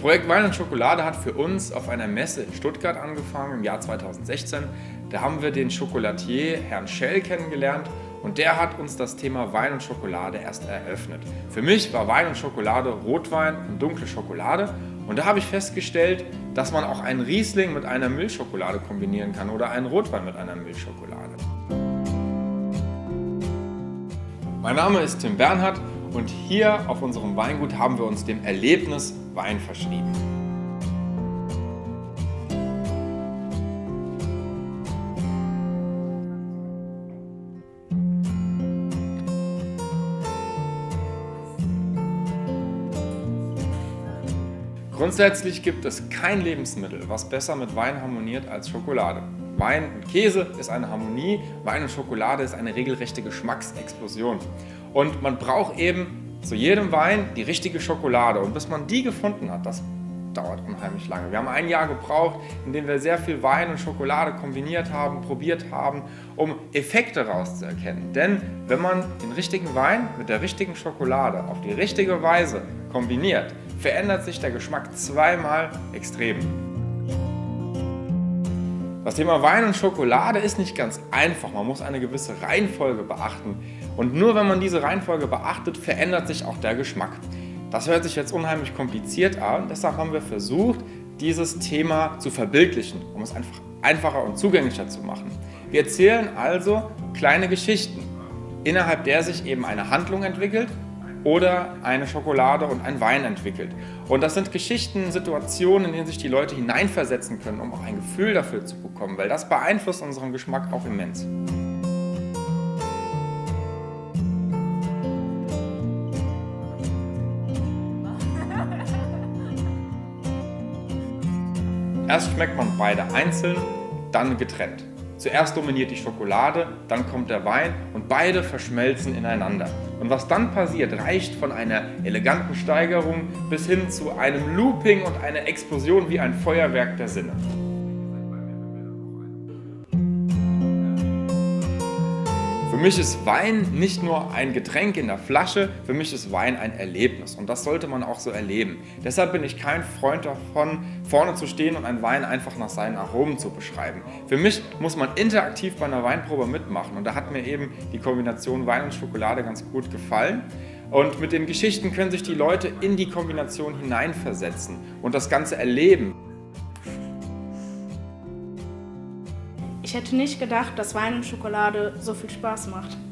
Projekt Wein und Schokolade hat für uns auf einer Messe in Stuttgart angefangen im Jahr 2016. Da haben wir den Chocolatier Herrn Schell kennengelernt und der hat uns das Thema Wein und Schokolade erst eröffnet. Für mich war Wein und Schokolade Rotwein und dunkle Schokolade und da habe ich festgestellt, dass man auch einen Riesling mit einer Milchschokolade kombinieren kann oder einen Rotwein mit einer Milchschokolade. Mein Name ist Tim Bernhard und hier auf unserem Weingut haben wir uns dem Erlebnis Wein verschrieben. Grundsätzlich gibt es kein Lebensmittel, was besser mit Wein harmoniert als Schokolade. Wein und Käse ist eine Harmonie, Wein und Schokolade ist eine regelrechte Geschmacksexplosion. Und man braucht eben zu jedem Wein die richtige Schokolade. Und bis man die gefunden hat, das dauert unheimlich lange. Wir haben ein Jahr gebraucht, in dem wir sehr viel Wein und Schokolade kombiniert haben, probiert haben, um Effekte rauszuerkennen. Denn wenn man den richtigen Wein mit der richtigen Schokolade auf die richtige Weise kombiniert, verändert sich der Geschmack zweimal extrem. Das Thema Wein und Schokolade ist nicht ganz einfach, man muss eine gewisse Reihenfolge beachten. Und nur wenn man diese Reihenfolge beachtet, verändert sich auch der Geschmack. Das hört sich jetzt unheimlich kompliziert an, deshalb haben wir versucht, dieses Thema zu verbildlichen, um es einfach einfacher und zugänglicher zu machen. Wir erzählen also kleine Geschichten, innerhalb der sich eben eine Handlung entwickelt oder eine Schokolade und ein Wein entwickelt. Und das sind Geschichten, Situationen, in denen sich die Leute hineinversetzen können, um auch ein Gefühl dafür zu bekommen, weil das beeinflusst unseren Geschmack auch immens. Erst schmeckt man beide einzeln, dann getrennt. Zuerst dominiert die Schokolade, dann kommt der Wein und beide verschmelzen ineinander. Und was dann passiert, reicht von einer eleganten Steigerung bis hin zu einem Looping und einer Explosion wie ein Feuerwerk der Sinne. Für mich ist Wein nicht nur ein Getränk in der Flasche, für mich ist Wein ein Erlebnis und das sollte man auch so erleben. Deshalb bin ich kein Freund davon, vorne zu stehen und einen Wein einfach nach seinen Aromen zu beschreiben. Für mich muss man interaktiv bei einer Weinprobe mitmachen und da hat mir eben die Kombination Wein und Schokolade ganz gut gefallen. Und mit den Geschichten können sich die Leute in die Kombination hineinversetzen und das Ganze erleben. Ich hätte nicht gedacht, dass Wein und Schokolade so viel Spaß macht.